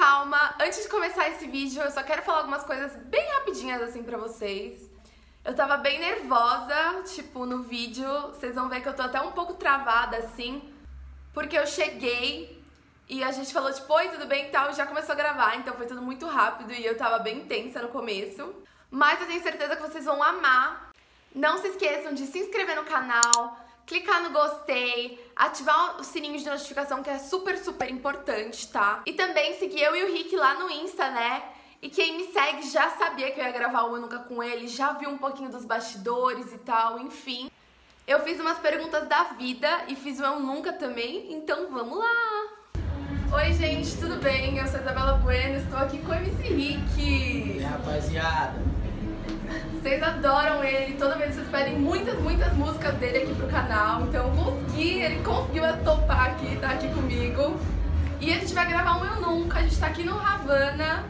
calma, antes de começar esse vídeo eu só quero falar algumas coisas bem rapidinhas assim pra vocês. Eu tava bem nervosa, tipo, no vídeo, vocês vão ver que eu tô até um pouco travada assim, porque eu cheguei e a gente falou tipo, oi, tudo bem e tal, e já começou a gravar, então foi tudo muito rápido e eu tava bem tensa no começo. Mas eu tenho certeza que vocês vão amar. Não se esqueçam de se inscrever no canal, clicar no gostei, ativar o sininho de notificação que é super importante, tá? E também seguir eu e o Rick lá no Insta, né? E quem me segue já sabia que eu ia gravar o Eu Nunca com ele, já viu um pouquinho dos bastidores e tal, enfim. Eu fiz umas perguntas da vida e fiz o Eu Nunca também, então vamos lá! Oi gente, tudo bem? Eu sou a Isabela Bueno, estou aqui com o MC Rick. E aí, rapaziada? Vocês adoram ele, toda vez vocês pedem muitas músicas dele aqui pro canal, então eu consegui, ele conseguiu topar aqui, tá aqui comigo. E a gente vai gravar um Eu Nunca, a gente tá aqui no Havana,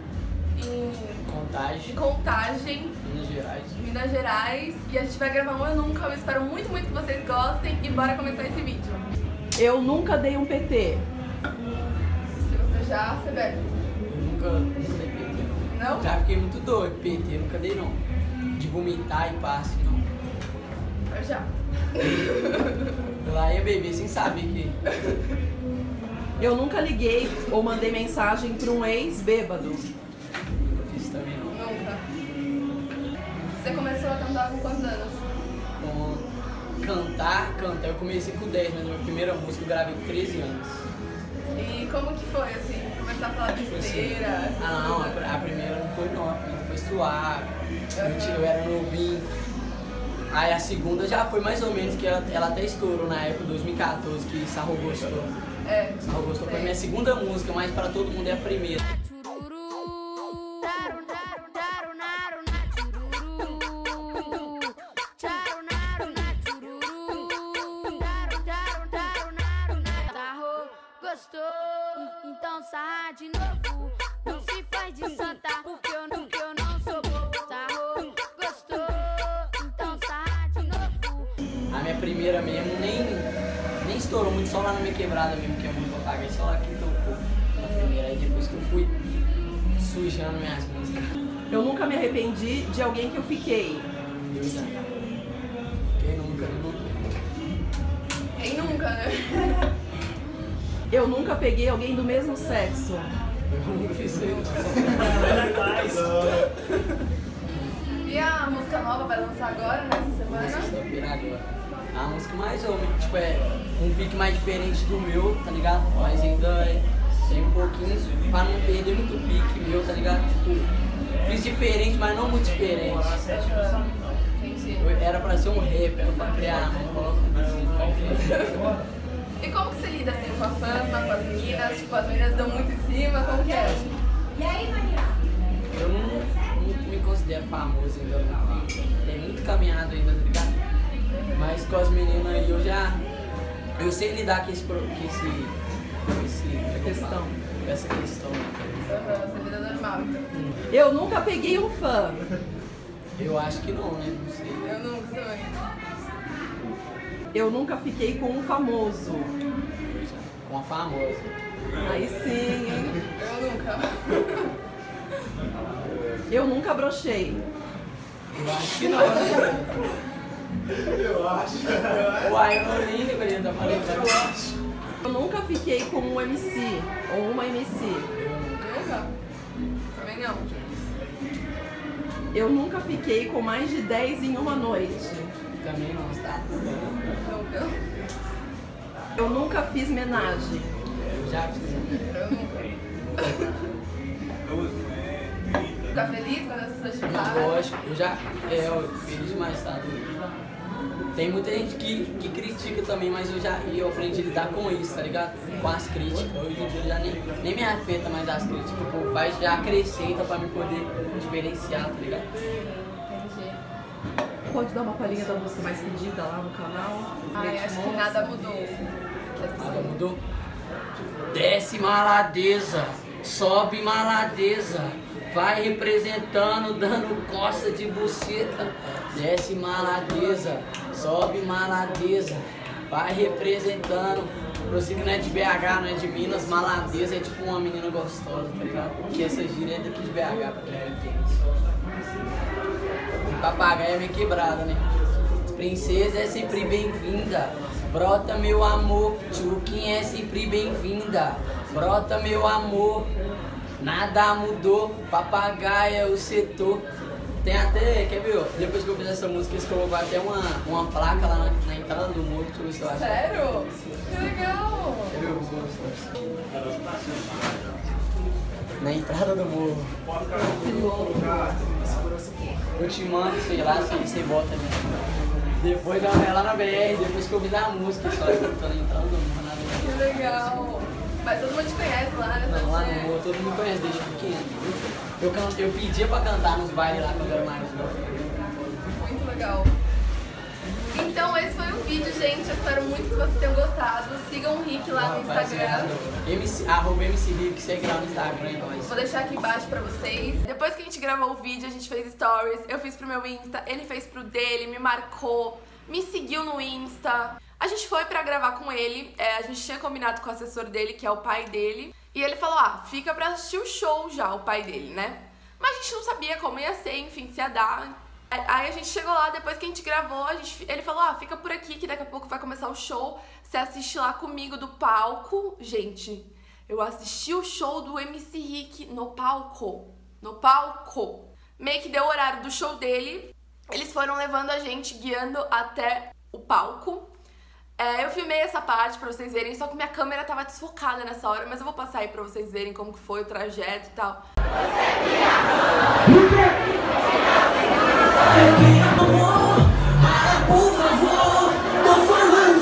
em Contagem, Minas Gerais, e a gente vai gravar um Eu Nunca, eu espero muito que vocês gostem e bora começar esse vídeo. Eu nunca dei um PT. Se você já, você bebe? Eu nunca dei PT. Não? Já fiquei muito doido, PT, nunca dei não. De vomitar e passe, não. Eu já. Eu lá ia beber sem saber que... Eu nunca liguei ou mandei mensagem pra um ex bêbado. Nunca fiz também não. Nunca. Você começou a cantar com quantos anos? Cantar, eu comecei com 10, mas a minha primeira música eu gravei com 13 anos. E como que foi, assim, começar a falar besteira? Ah não, a primeira não foi não, a primeira foi suave, eu era novinho. Aí a segunda já foi mais ou menos, que ela até estourou na época, 2014, que Sarro Gostou. É. Sarro Gostou foi a minha segunda música, mas para todo mundo é a primeira. Então sarra de novo, não se faz de santa, porque eu não sou bobo. Sarro, gostou, então sarra de novo. A minha primeira mesmo nem estourou muito, só lá na minha quebrada mesmo, que é muito eu paguei, só lá que tocou na primeira, aí depois que eu fui sujando minhas músicas. Eu nunca me arrependi de alguém que eu fiquei. Deus já. Quem nunca? Quem nunca, né? Eu nunca peguei alguém do mesmo sexo. Eu nunca fiz isso. E a música nova vai lançar agora, nessa semana? Sexta-feira agora. A música mais ou menos, tipo, é um pique mais diferente do meu, tá ligado? Mas ainda tem um pouquinho, pra não perder muito pique meu, tá ligado? Tipo, fiz diferente, mas não muito diferente. Era pra ser um rap, eu falei, não coloca um E como que você lida assim com a fama, com as meninas? Tipo, as meninas dão muito em cima, como que é? E aí, Maria? Eu não me considero famoso ainda, não. Tem muito caminhado ainda, tá ligado? Mas com as meninas aí eu sei lidar com essa questão. Você lida normal, então. Eu nunca peguei um fã. Eu acho que não, né? Não sei. Eu nunca também. Eu nunca fiquei com um famoso. Com a famosa. Aí sim, hein? Eu nunca. Eu nunca brochei. Eu acho que não, né? Eu acho. Uai, eu não nem deveria dar falando. Eu acho. Eu nunca fiquei com um MC ou uma MC. Nunca? Também não. Eu nunca fiquei com mais de 10 em uma noite. Também não, tá? Nunca. Eu nunca fiz homenagem. Eu já fiz. Eu nunca. Fica feliz quando as pessoas te falam? Lógico, eu feliz demais, tá? Tem muita gente que critica também, mas eu aprendi a lidar com isso, tá ligado? Com as críticas. Hoje em dia já nem me afeta mais as críticas. O povo faz, já acrescenta pra me poder diferenciar, tá ligado? Entendi. Pode dar uma palhinha da música mais pedida lá no canal? Ai, acho que nada mudou. Nada mudou? Desce maladeza, sobe maladeza, vai representando, dando costa de buceta. Desce maladeza, sobe maladeza, vai representando, Pra você que não é de BH, não é de Minas, maladeza é tipo uma menina gostosa, tá ligado? Porque essa gíria é daqui de BH, porque é quente. Papagaio é meio quebrada, né? Princesa é sempre bem-vinda. Brota meu amor, Tchuquim é sempre bem-vinda. Brota meu amor, nada mudou. Papagaio é o setor. Tem até, quer ver? Depois que eu fiz essa música, eles colocaram até uma placa lá na entrada do morro. Deixa eu ver se eu acho. Sério? Que legal! Quer ver? Na entrada do morro. Eu te mando, sei lá, você bota ali. Depois é lá na BR, depois que eu vi da música, só eu tô na entrada do morro, na BR. Que legal! Mas todo mundo te conhece lá, né? Não, lá no morro, todo mundo conhece desde pequeno. Eu pedia pra cantar nos bailes lá quando eu era mais novo. Muito legal. Então esse foi o vídeo, gente. Eu espero muito que vocês tenham gostado. Sigam o Rick lá no Instagram. @MCRick, segue lá no Instagram, nós. Vou deixar aqui embaixo pra vocês. Depois que a gente gravou o vídeo, a gente fez stories. Eu fiz pro meu Insta, ele fez pro dele, me marcou, me seguiu no Insta. A gente foi pra gravar com ele. A gente tinha combinado com o assessor dele, que é o pai dele. E ele falou, fica pra assistir o show já, o pai dele, né? Mas a gente não sabia como ia ser, enfim, se ia dar. Aí a gente chegou lá, depois que a gente gravou, ele falou, fica por aqui que daqui a pouco vai começar o show. Você assiste lá comigo do palco. Gente, eu assisti o show do MC Rick no palco. No palco. Meio que deu o horário do show dele. Eles foram levando a gente, guiando até o palco. Eu filmei essa parte pra vocês verem, só que minha câmera tava desfocada nessa hora, mas eu vou passar aí pra vocês verem como que foi o trajeto e tal. Por favor, tô falando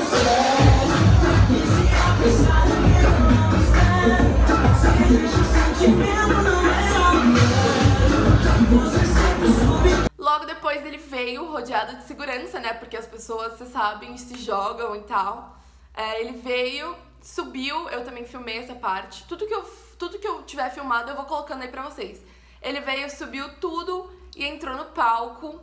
Logo depois ele veio rodeado de segurança, né? Porque as pessoas, vocês sabem, se jogam e tal. Ele veio, subiu, eu também filmei essa parte. Tudo que eu tiver filmado eu vou colocando aí pra vocês. Ele veio, subiu tudo e entrou no palco.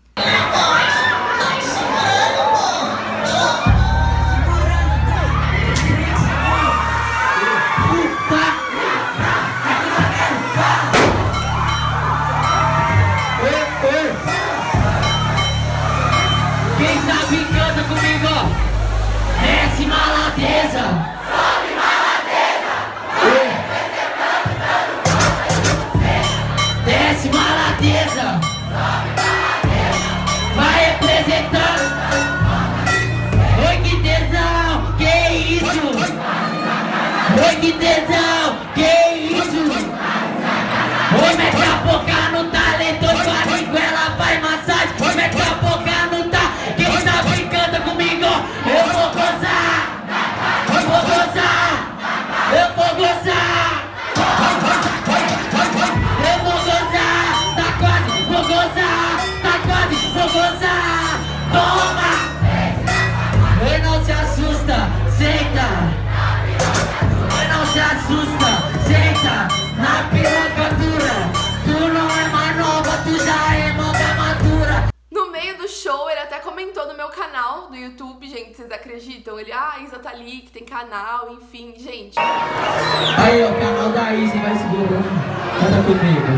Quem sabe canta comigo, desce maladeza, sobe maladeza, desce maladeza, sobe maladeza, vai representando. Oi que tesão, que isso? Oi que tesão, que isso? Oi mete a boca no talento, sua língua ela faz massagem. Oi mete a boca no talento. Quem sabe canta comigo, eu vou gozar, eu vou gozar, eu vou gozar, eu vou gozar, tá quase, vou gozar, tá quase, vou gozar, toma, e não se assusta, senta, e não se assusta, senta, na piroca dura, tu não é mais nova, tu já é manga madura. No meio do show, ele até comentou no meu canal do YouTube, gente, vocês acreditam? Ele, Isa tá ali, que tem canal, enfim, gente. Aí, ó, o canal da Izzy vai segurando. Canta comigo.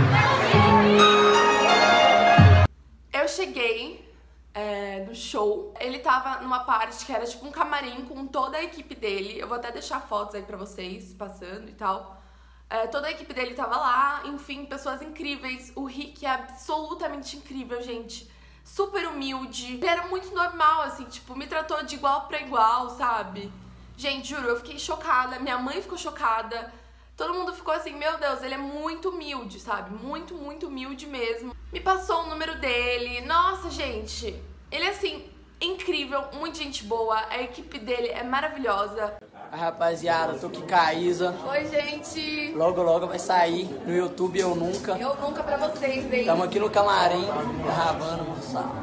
Eu cheguei no show, ele tava numa parte que era tipo um camarim com toda a equipe dele. Eu vou até deixar fotos aí pra vocês, passando e tal. Toda a equipe dele tava lá, enfim, pessoas incríveis. O Rick é absolutamente incrível, gente. Super humilde. Ele era muito normal, assim, tipo, me tratou de igual pra igual, sabe? Gente, juro, eu fiquei chocada, minha mãe ficou chocada. Todo mundo ficou assim, meu Deus, ele é muito humilde, sabe? Muito, muito humilde mesmo. Me passou o número dele. Nossa, gente, ele é assim, incrível, muita gente boa. A equipe dele é maravilhosa. Rapaziada, tô aqui com a Isa. Oi, gente. Logo, logo vai sair no YouTube Eu Nunca. Eu nunca pra vocês, hein? Tamo aqui no camarim, gravando o sal.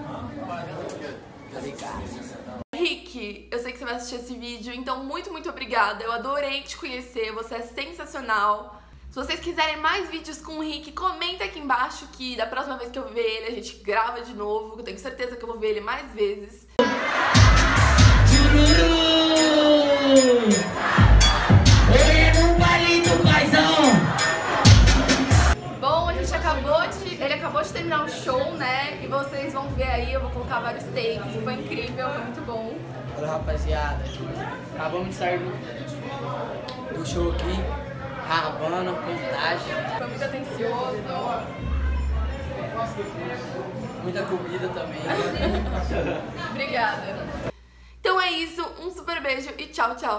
Rick, eu sei que você vai assistir esse vídeo, então muito, muito obrigada. Eu adorei te conhecer, você é sensacional. Se vocês quiserem mais vídeos com o Rick, comenta aqui embaixo que da próxima vez que eu ver ele, a gente grava de novo. Eu tenho certeza que eu vou ver ele mais vezes. Jururu! Hoje é no baile do Paizão. Bom, ele acabou de terminar o show, né? E vocês vão ver aí, eu vou colocar vários takes. Foi incrível, foi muito bom. Olha, rapaziada, acabamos de sair do show aqui, Havana, Contagem. Foi muito atencioso. Muita comida também. Obrigada. Então é isso, um super beijo e tchau, tchau.